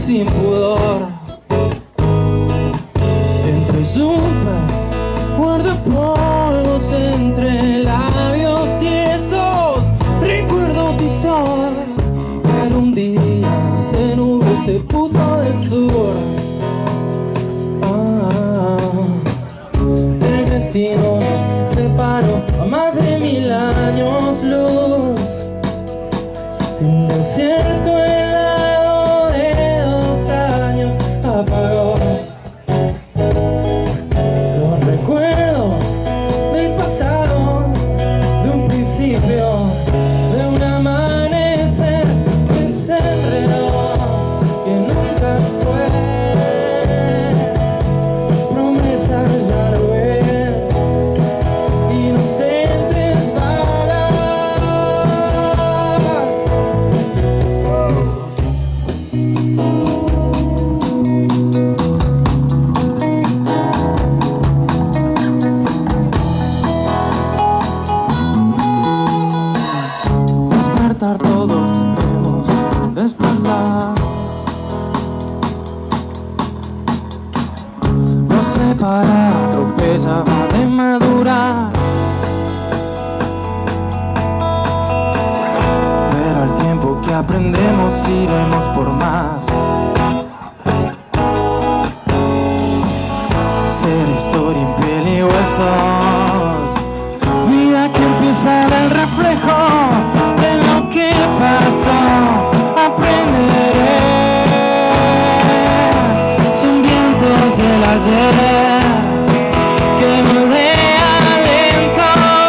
sin pudor. Entre sombras guarda polvos entre labios tiesos. Recuerdo tu sol, pero un día se nubló y se puso del sur. El destino nos separó a más de 1000 años luz. Un desierto helado de 2 años apagó los recuerdos del pasado, de un principio, de un amanecer que se enredó, que nunca fue. Promesas ya no ven, inocentes balas. Despertar todos debemos despertar. Nos prepara, tropeza, va de madurar. Pero al tiempo que aprendemos iremos por más. Ser historia en piel y huesos, vida que empieza del reflejo de lo que pasó. Aprenderé, son vientos del ayer que moldean lento.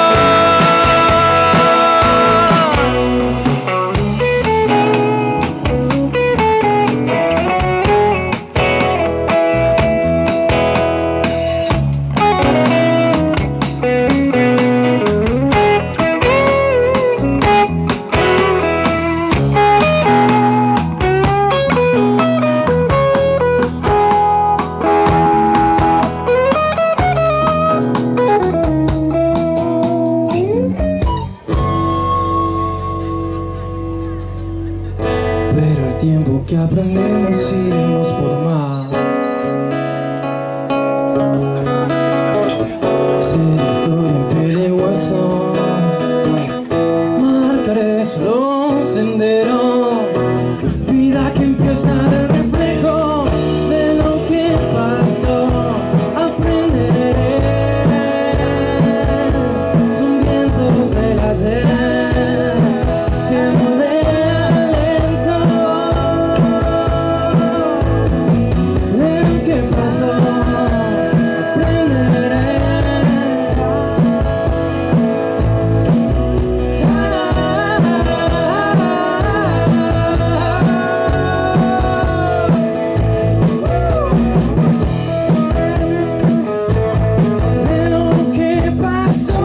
Pero el tiempo que aprendemos iremos por más. Ser historia en piel y hueso, marcaré solo un sendero. Vida que empieza del reflejo de lo que pasó. Aprenderé, son vientos del ayer que moldean lento de lo que pasó. Aprenderé. De lo que pasó.